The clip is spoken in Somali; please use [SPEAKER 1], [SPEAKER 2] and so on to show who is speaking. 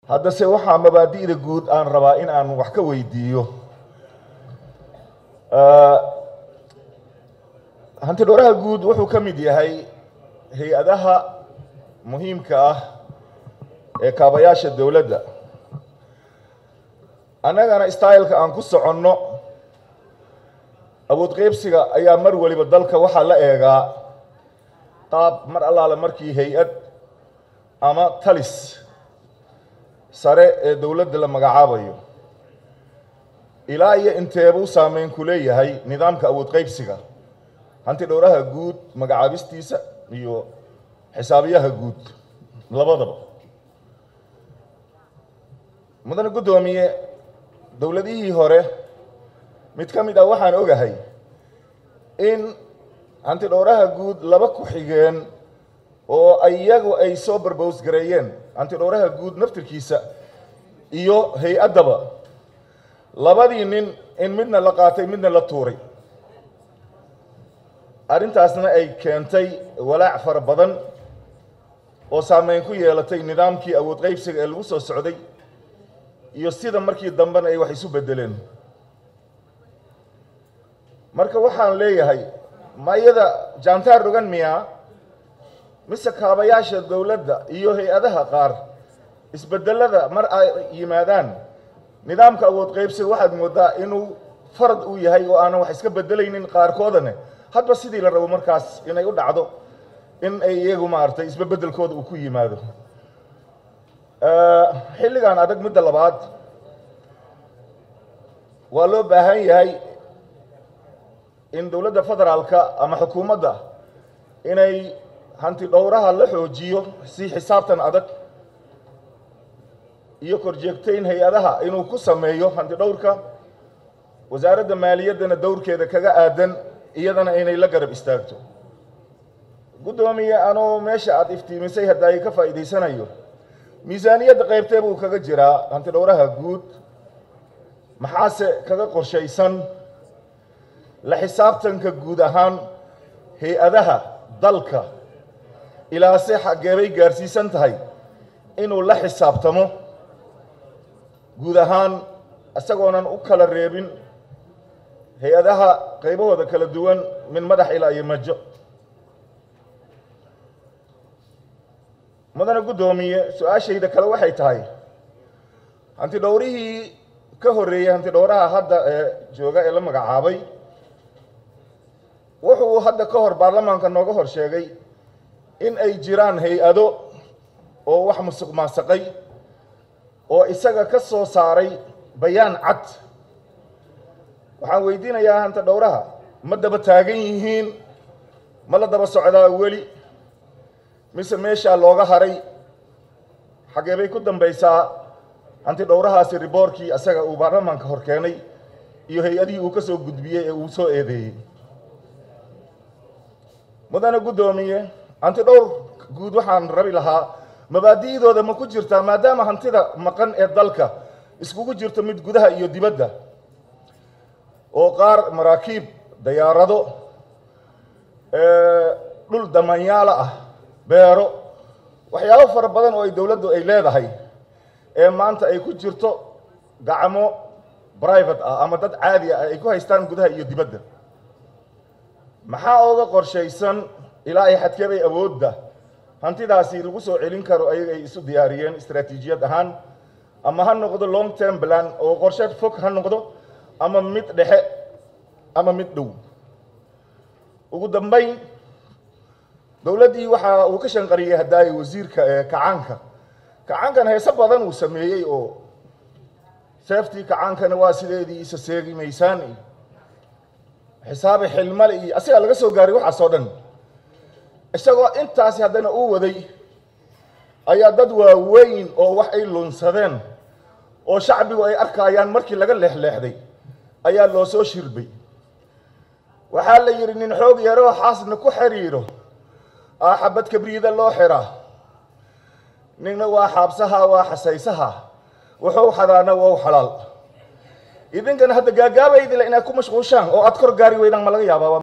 [SPEAKER 1] hadda se waxaa mabaadi'da guud aan rabaa in aan wax ka weydiiyo hanti dhowraha guud wuxuu ka mid yahay hay-adaha muhiimka ah ee kaabayaasha dowladda. annagana styleka aan ku soconno awood qaybsiga ayaa mar waliba dalka waxaa la eegaa qaab mar allaale markii hay-ad ama talis sare ee dowladda la magacaabayo ilaa iyo inteebuu saameyn ku leeyahay nidaamka awood qaybsiga hanti dhowraha guud magacaabistiisa iyo xisaabiyaha guud labadaba. mudane guddoomiye, dowladihii hore mid ka mid ah waxaan ogahay in hanti dhowraha guud laba ku-xigeen oo iyagu ay soo barbows gareeyeen hanti dhowraha guud naftirkiisa iyo hay-addaba labadii nin in midna la qaatay midna la tuuray. arrintaasna ay keentay walaac fara badan oo saameyn ku yeelatay nidaamkii awood qaybsiga ee lagu soo socday iyo sida markii dambena ay wax isu beddeleen. marka waxaan leeyahay mayada jaantaar dhugan miyaa mise kaabayaasha dowladda iyo hay-adaha qaar isbeddelada mar ay yimaadaan nidaamka awood qaybsiga waxaad moodaa inuu farad uu yahay oo aanan wax iska beddelaynin qaarkoodane hadba sidii la rabo markaas inay u dhacdo in ay iyagu maaragtay isbeddelkooda uu ku yimaado. xilligan adag midda labaad waa loo baahan yahay in dowladda federaalka ama xukuumadda inay hanti dhowraha la xoojiyo si xisaabtan adag iyo korjeegtayn hay-adaha inuu ku sameeyo hanti dhowrka. wasaaradda maaliyaddana dowrkeeda kaga aadan iyadana inay la garab istaagto. guddoomiye, anoo meesha aad iftiimisay hadda ay ka faa'iidaysanayo miisaaniyadda qaybtee buu kaga jiraa hanti dhowraha guud, maxaase kaga qorshaysan la xisaabtanka guud ahaan hay-adaha dalka ilaase xaggeebay gaarsiisan tahay inuu la xisaabtamo guud ahaan isagoonan u kala reebin hay-adaha qaybahooda kala duwan min madax ilaa iyo majo. mudane guddoomiye, su-aashayda kale waxay tahay hanti dhowrihii ka horreeyey hanti dhowraha hadda ee jooga ee la magacaabay wuxuu hadda ka hor baarlamaanka nooga hor sheegay in ay jiraan hay-ado oo wax musuq maasaqay oo isaga ka soo saaray bayaan cad. waxaan weydiinayaa hanti dhowraha ma daba taagan yihiin, ma la daba socdaa weli, mise meeshaa looga haray? xaggee bay ku dambaysaa hanti dhowrahaasi riboorkii asaga uu baarlamaanka hor keenay iyo hay-adihii uu ka soo gudbiyey ee uu soo eedeeyey? mudane guddoomiye, hanti dhowr guud waxaan rabi lahaa mabaadi'dooda ma ku jirtaa maadaama hantida maqan ee dalka iskugu jirto mid gudaha iyo dibadda oo qaar maraakiib, dayaarado, dhul damanyaalo ah, beero, waxyaabo fara badan oo ay dowladdu ay leedahay ee maanta ay ku jirto gacmo private ah ama dad caadi ah ay ku haystaan gudaha iyo dibadda. maxaa ooga qorshaysan ilaa ay xadkeebay awoodda hantidaasi lagu soo celin karo ayaga ay isu diyaariyeen istaraatiijiyad ahaan, ama ha noqdo long term plan oo qorshe fog ha noqdo, ama mid dhexe ama mid dhow. ugu dambayn, dowladdii waxa uu ka shanqariyey haddaay wasiirka ee kacaankan heese badan uu sameeyey oo seeftii kacaankana waa sideedii isa seegi maysaan iyo xisaabi xilmale iyo asigaa laga soo gaaray waxaas oo dhan. isagoo intaasi haddana uu waday ayaa dad waaweyn oo wax ay lunsadeen oo shacbigu ay arkayaan markii laga leexleexday ayaa loo soo shirbay. waxaa la yidhi nin xoog yaroo xaasna ku xiriiro xabad kabriida loo xiraa, ninna waa xaabsaha waa xasaysaha, wuxuu xadaana waa u xalaal. idinkana hadda gaagaabaydila inaad ku mashquushaan oo aad kor gaari weydaan ma laga yaabaa?